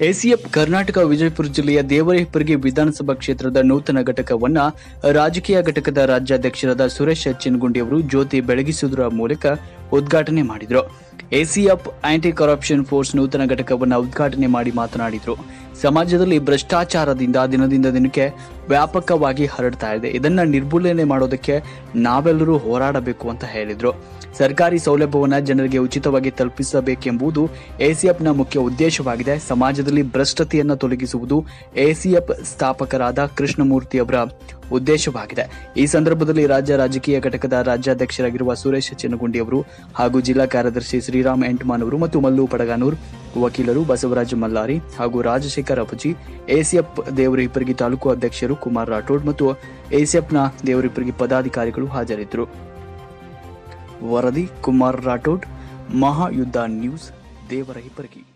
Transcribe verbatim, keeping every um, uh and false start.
ACF Karnataka Vijayapura ಜಿಲ್ಲೆಯ ದೇವರಹಿಪ್ಪರಗಿ ವಿಧಾನಸಭಾ ಕ್ಷೇತ್ರದ ನೂತನ ಘಟಕವನ್ನ ರಾಜಕೀಯ ಘಟಕದ ರಾಜ್ಯಾಧ್ಯಕ್ಷರಾದ ಸುರೇಶ್ ಚಿನಗುಂಡಿ ಅವರು ಜ್ಯೋತಿ ಬೆಳಗಿಸುವುದರ ಮೂಲಕ ಉದ್ಘಾಟನೆ ಮಾಡಿದರು. ಎಸಿಎಫ್ ಆಂಟಿ ಕರಪ್ಷನ್ ಫೋರ್ಸ್ ನೂತನ ಘಟಕವನ್ನು ಉದ್ಘಾಟನೆ ಮಾಡಿ ಮಾತನಾಡಿದರು. ಸಮಾಜದಲ್ಲಿ ಭ್ರಷ್ಟಾಚಾರದಿಂದ ದಿನದಿಂದ ದಿನಕ್ಕೆ ವ್ಯಾಪಕವಾಗಿ ಹರಡ್ತಾ ಇದೆ. ಇದನ್ನ ನಿರ್ಮೂಲನೆ ಮಾಡೋದಕ್ಕೆ ನಾವೆಲ್ಲರೂ ಹೋರಾಡಬೇಕು ಅಂತ ಹೇಳಿದ್ರು. ಸರ್ಕಾರಿ ಸೌಲಭ್ಯವನ್ನು ಜನರಿಗೆ ಉಚಿತವಾಗಿ ತಲುಪಿಸಬೇಕೆಂಬುದು ಎಸಿಎಫ್ನ ಮುಖ್ಯ ಉದ್ದೇಶವಾಗಿದೆ. ಸಮಾಜದಲ್ಲಿ ಭ್ರಷ್ಟತೆಯನ್ನು ತೊಲಗಿಸುವುದು ಎಸಿಎಫ್ ಸ್ಥಾಪಕರಾದ ಕೃಷ್ಣಮೂರ್ತಿ ಅವರ ಉದ್ದೇಶವಾಗಿದೆ. ಈ ಸಂದರ್ಭದಲ್ಲಿ ರಾಜ್ಯ ರಾಜಕೀಯ ಘಟಕದ ರಾಜ್ಯಾಧ್ಯಕ್ಷರಾಗಿರುವ ಸುರೇಶ್ ಚಿನಗುಂಡಿ ಅವರು ಹಾಗೂ ಜಿಲ್ಲಾ ಕಾರ್ಯದರ್ಶಿ ಶ್ರೀರಾಮ್ ಎಂಟಮಾನ್ ಅವರು ಮತ್ತು ಮಲ್ಲು ಪಡಗಾನೂರ್, ವಕೀಲರು ಬಸವರಾಜ ಮಲ್ಲಾರಿ ಹಾಗೂ ರಾಜಶೇಖರ್ ಅಪಜಿ, ಎಸಿಎಫ್ ದೇವರಹಿಪ್ಪರಗಿ ತಾಲೂಕು ಅಧ್ಯಕ್ಷರು ಕುಮಾರ್ ರಾಠೋಡ್ ಮತ್ತು ಎಸಿಎಫ್ನ ದೇವರಹಿಪ್ಪರಗಿ ಪದಾಧಿಕಾರಿಗಳು ಹಾಜರಿದ್ದರು. ವರದಿ ಕುಮಾರ್ ರಾಠೋಡ್, ಮಹಾಯುದ್ಧ ನ್ಯೂಸ್, ದೇವರಹಿಪ್ಪರಗಿ.